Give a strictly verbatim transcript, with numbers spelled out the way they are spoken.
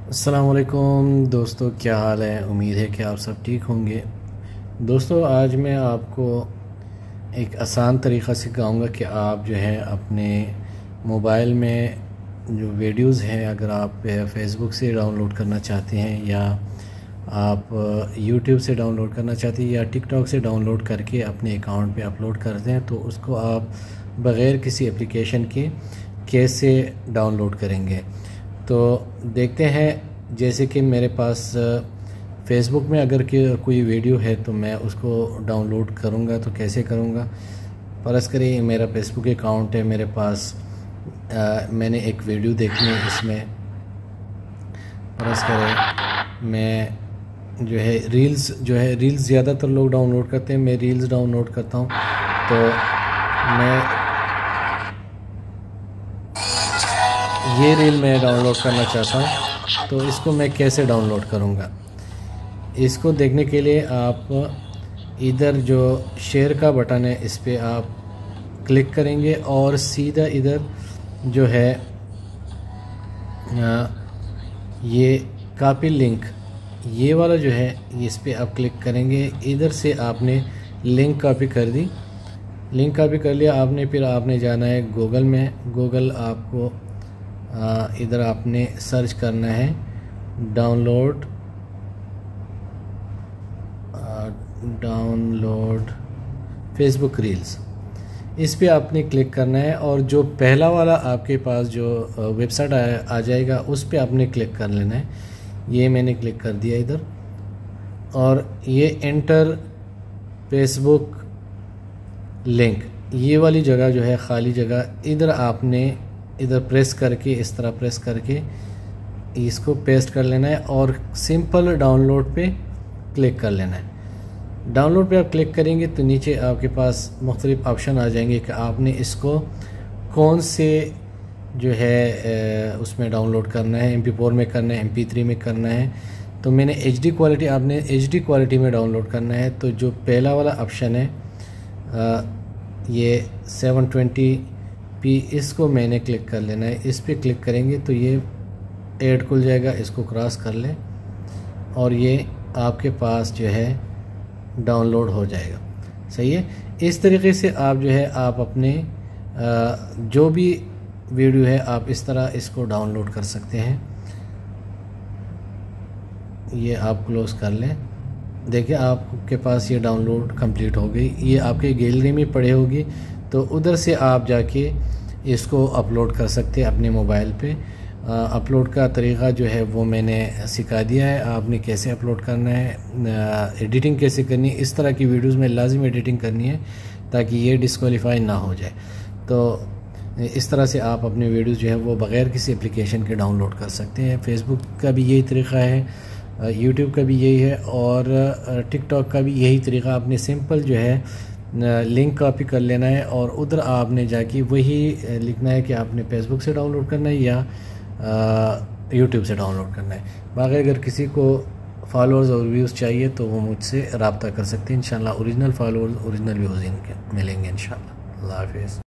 अस्सलामुअलैकुम दोस्तों, क्या हाल है। उम्मीद है कि आप सब ठीक होंगे। दोस्तों, आज मैं आपको एक आसान तरीक़ा सिखाऊंगा कि आप जो है अपने मोबाइल में जो वीडियोज़ हैं, अगर आप फेसबुक से डाउनलोड करना चाहते हैं या आप यूट्यूब से डाउनलोड करना चाहते हैं या टिकटॉक से डाउनलोड करके अपने अकाउंट पे अपलोड करते हैं, तो उसको आप बग़ैर किसी एप्लीकेशन के कैसे डाउनलोड करेंगे। तो देखते हैं, जैसे कि मेरे पास फ़ेसबुक में अगर कोई वीडियो है तो मैं उसको डाउनलोड करूँगा तो कैसे करूँगा। फ़र्ज़ करिए मेरा फेसबुक अकाउंट है, मेरे पास आ, मैंने एक वीडियो देखनी है। इसमें फ़र्ज़ करें मैं जो है रील्स जो है रील्स ज़्यादातर लोग डाउनलोड करते हैं, मैं रील्स डाउनलोड करता हूँ। तो मैं ये रील मैं डाउनलोड करना चाहता हूँ, तो इसको मैं कैसे डाउनलोड करूँगा। इसको देखने के लिए आप इधर जो शेयर का बटन है इस पर आप क्लिक करेंगे और सीधा इधर जो है ये कॉपी लिंक, ये वाला जो है इस पर आप क्लिक करेंगे। इधर से आपने लिंक कॉपी कर दी, लिंक कॉपी कर लिया आपने। फिर आपने जाना है गूगल में। गूगल आपको इधर आपने सर्च करना है डाउनलोड डाउनलोड फेसबुक रील्स। इस पे आपने क्लिक करना है और जो पहला वाला आपके पास जो वेबसाइट आ, आ जाएगा उस पे आपने क्लिक कर लेना है। ये मैंने क्लिक कर दिया इधर, और ये एंटर फेसबुक लिंक, ये वाली जगह जो है खाली जगह, इधर आपने इधर प्रेस करके इस तरह प्रेस करके इसको पेस्ट कर लेना है और सिंपल डाउनलोड पे क्लिक कर लेना है। डाउनलोड पे आप क्लिक करेंगे तो नीचे आपके पास मुख्तलिफ ऑप्शन आ जाएंगे कि आपने इसको कौन से जो है उसमें डाउनलोड करना है, एम पी फोर में करना है, एम पी थ्री में करना है। तो मैंने एच डी क्वालिटी आपने एच डी क्वालिटी में डाउनलोड करना है। तो जो पहला वाला ऑप्शन है आ, ये सेवन ट्वेंटी पी, इसको मैंने क्लिक कर लेना है। इस पे क्लिक करेंगे तो ये ऐड खुल जाएगा, इसको क्रॉस कर लें और ये आपके पास जो है डाउनलोड हो जाएगा। सही है। इस तरीके से आप जो है आप अपने जो भी वीडियो है आप इस तरह इसको डाउनलोड कर सकते हैं। ये आप क्लोज कर लें। देखिए आपके पास ये डाउनलोड कंप्लीट हो गई, ये आपके गैलरी में पड़े होगी। तो उधर से आप जाके इसको अपलोड कर सकते हैं अपने मोबाइल पे। अपलोड का तरीक़ा जो है वो मैंने सिखा दिया है, आपने कैसे अपलोड करना है, एडिटिंग कैसे करनी है। इस तरह की वीडियोस में लाजिम एडिटिंग करनी है ताकि ये डिस्क्वालीफाई ना हो जाए। तो इस तरह से आप अपने वीडियोस जो है वो बग़ैर किसी एप्लीकेशन के डाउनलोड कर सकते हैं। फेसबुक का भी यही तरीक़ा है, यूट्यूब का भी यही है और टिकटॉक का भी यही तरीक़ा। आपने सिंपल जो है लिंक कॉपी कर लेना है और उधर आपने जाके वही लिखना है कि आपने फेसबुक से डाउनलोड करना है या यूट्यूब से डाउनलोड करना है। बाकी अगर किसी को फॉलोअर्स और व्यूज़ चाहिए तो वो मुझसे रब्ता कर सकते हैं। इंशाल्लाह ओरिजिनल फॉलोअर्स ओरिजिनल व्यूज़ इनके मिलेंगे इंशाल्लाह। अल्लाह हाफ़िज़।